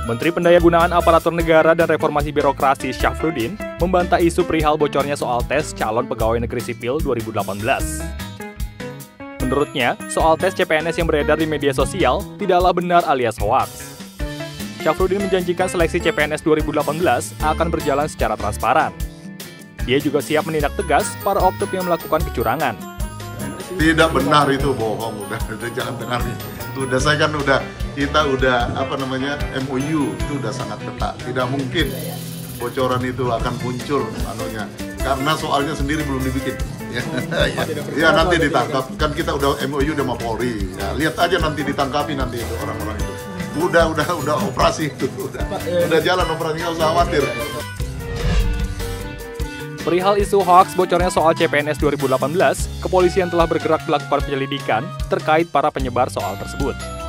Menteri Pendayagunaan Aparatur Negara dan Reformasi Birokrasi Syafruddin membantah isu perihal bocornya soal tes calon pegawai negeri sipil 2018. Menurutnya, soal tes CPNS yang beredar di media sosial tidaklah benar alias hoaks. Syafruddin menjanjikan seleksi CPNS 2018 akan berjalan secara transparan. Dia juga siap menindak tegas para oknum yang melakukan kecurangan. Tidak benar, itu bohong, udah jangan dengar. Kita udah MOU itu udah sangat ketat. Tidak mungkin bocoran itu akan muncul karena soalnya sendiri belum dibikin. Ya nanti ditangkap, kan kita udah MOU sama Polri. Ya, lihat aja nanti ditangkapi nanti itu orang-orang itu. Udah operasi itu, udah jalan operasi, nggak usah khawatir. Perihal isu hoaks bocornya soal CPNS 2018, kepolisian telah bergerak melakukan penyelidikan terkait para penyebar soal tersebut.